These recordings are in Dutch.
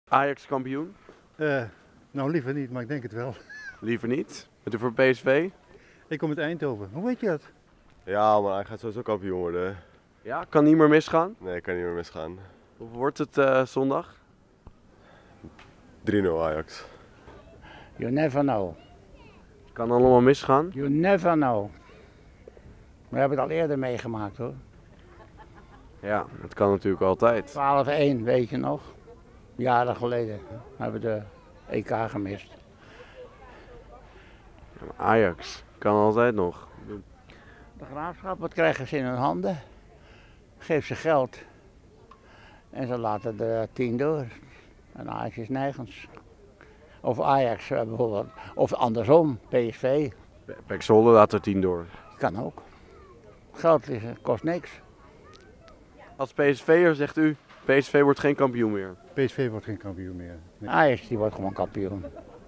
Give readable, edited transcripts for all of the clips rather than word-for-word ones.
Ajax kampioen? Nou, liever niet, maar ik denk het wel. Liever niet. Bent u voor PSV? Ik kom uit Eindhoven. Hoe weet je dat? Ja, maar hij gaat sowieso kampioen worden. Hè. Ja, kan niet meer misgaan. Nee, kan niet meer misgaan. Hoe wordt het zondag? 3-0 Ajax. You never know. Kan allemaal misgaan. You never know. We hebben het al eerder meegemaakt hoor. Ja, het kan natuurlijk altijd. 12-1, weet je nog? Jaren geleden hebben we de EK gemist. Ajax kan altijd nog. De Graafschap, wat krijgen ze in hun handen? Geef ze geld. En ze laten de 10 door. En Ajax is nergens. Of Ajax bijvoorbeeld. Of andersom, PSV. Pek Zwolle laat er 10 door. Kan ook. Geld kost niks. Als PSV'er zegt u, PSV wordt geen kampioen meer. PSV wordt geen kampioen meer. Nee. Ajax die wordt gewoon kampioen.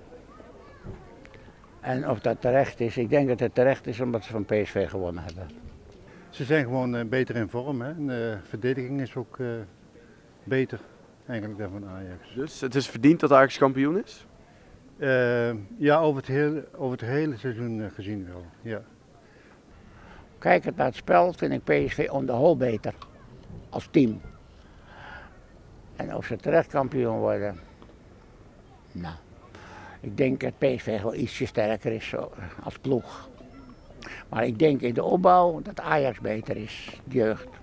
En of dat terecht is, ik denk dat het terecht is omdat ze van PSV gewonnen hebben. Ze zijn gewoon beter in vorm. Hè? En de verdediging is ook beter eigenlijk dan van Ajax. Dus het is verdiend dat Ajax kampioen is? Ja, over het hele seizoen gezien wel. Ja. Kijkend naar het spel vind ik PSV on the whole beter. Als team. En of ze terecht kampioen worden. Nou, ik denk dat PSV wel ietsje sterker is zo, als ploeg. Maar ik denk in de opbouw dat Ajax beter is, de jeugd.